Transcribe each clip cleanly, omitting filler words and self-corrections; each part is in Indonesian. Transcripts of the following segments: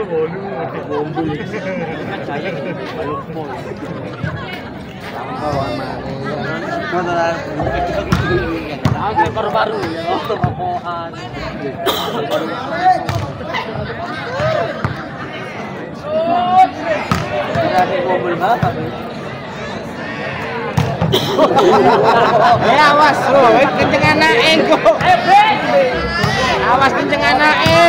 baru-baru ya, tokohan. Awas lo, kenceng anake kok. Awas kenceng anake.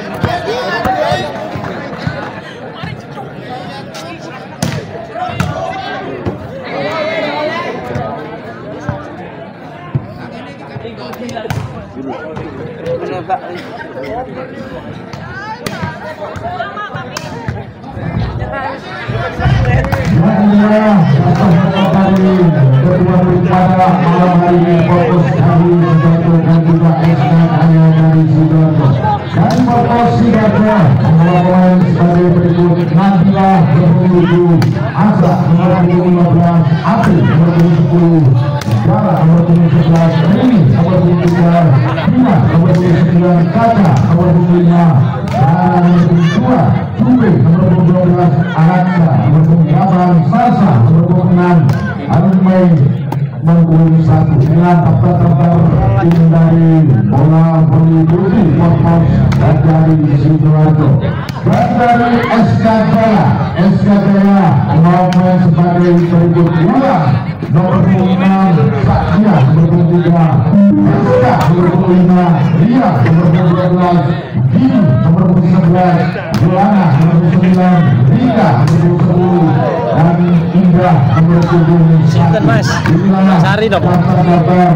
Kedua pada malam hari ini fokus dari Sidoarjo dan juga SK-nya dari Sidoarjo. Dan fokus Sidoarjo melawan sebagai berikut: Nabila nomor 7, Asa nomor 15, April nomor 10, Dara nomor 11, Rini nomor 3, Dina nomor 9, Kaca nomor 5, dan nomor 2, Jube nomor 12, Ananda nomor 8, Sasa nomor 6, Arumai nomor 1 dengan daftar tim dari bola voli putri Korpos dan dari Sidoarjo. Dan dari SK Jaya melawan sebagai berikut pula: nomor 6 Sakya nomor 3, SK nomor 5, Ria nomor 12, Gini nomor 11, Joana nomor 9, Rika nomor 10, dan Indra nomor 7. Sinten Mas? Sari dong. Daftar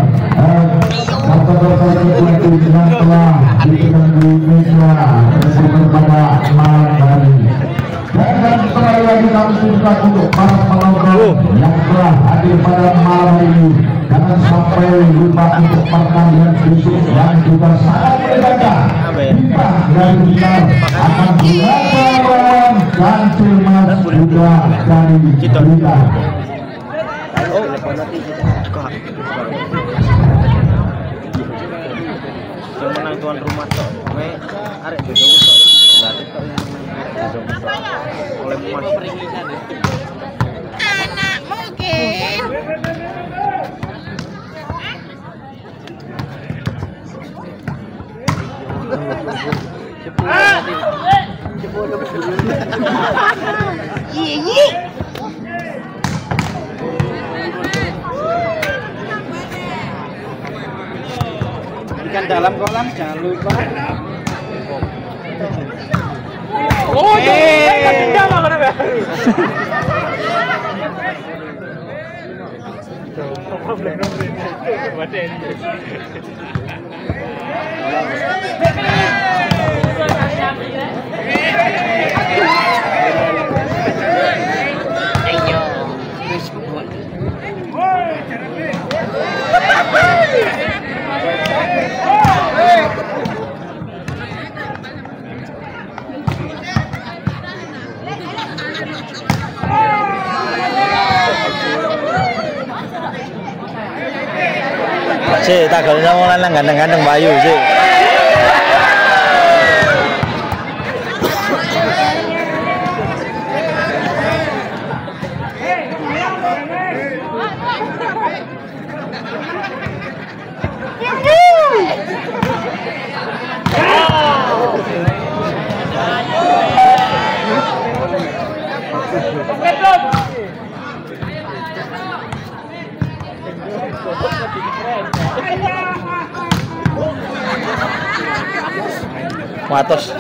itu yang telah diberikan di meja pada malam hari. Dan sekali lagi kami minta untuk para penonton yang telah hadir pada malam ini, jangan sampai lupa untuk pertandingan besok yang juga sangat menegangkan. Kita dan kita akan melawan dan Mas juga dari kita. Yang menang tuan rumah kok, arek beda kok, berarti kok oleh emas. Anak mungkin. Iya. Ikan dalam kolam jangan lupa. Oh, kan dalam mana be? Sih, tak kalau mau lanang ganteng-ganteng Bayu sih. Watos.